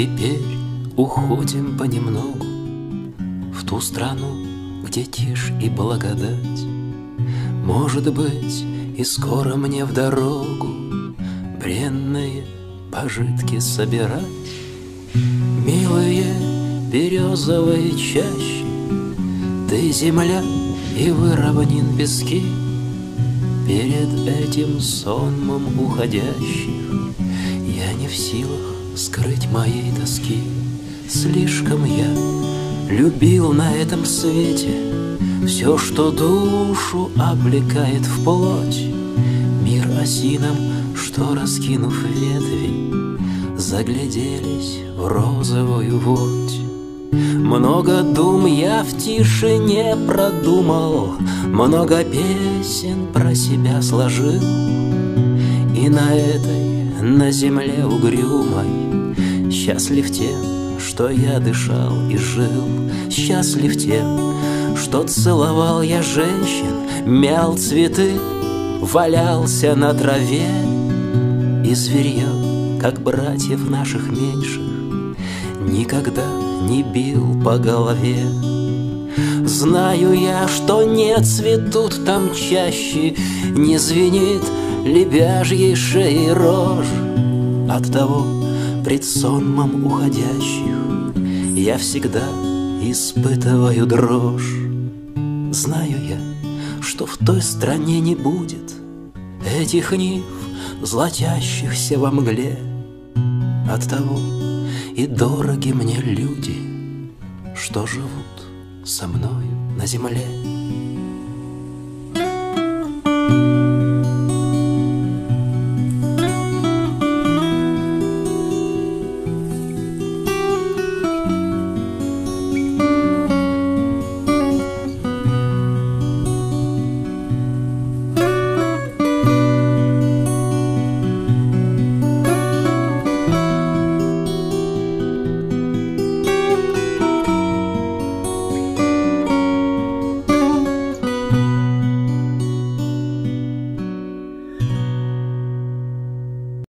теперь уходим понемногу в ту страну, где тишь и благодать. Может быть, и скоро мне в дорогу бренные пожитки собирать. Милые березовые чащи, ты земля и вы равнин пески. Перед этим сонмом уходящих я не в силах скрыть моей тоски. Слишком я любил на этом свете все, что душу облекает в плоть. Мир осинам, что, раскинув ветви, загляделись в розовую водь. Много дум я в тишине продумал, много песен про себя сложил. И на этой, на земле угрюмой, счастлив тем, что я дышал и жил. Счастлив тем, что целовал я женщин, мял цветы, валялся на траве. И зверье, как братьев наших меньших, никогда не бил по голове. Знаю я, что не цветут там чаще, не звенит лебяжьей шеи рожь. Оттого пред сонмом уходящих я всегда испытываю дрожь. Знаю я, что в той стране не будет этих нив, золотящихся во мгле. Оттого и дороги мне люди, что живут со мною на земле.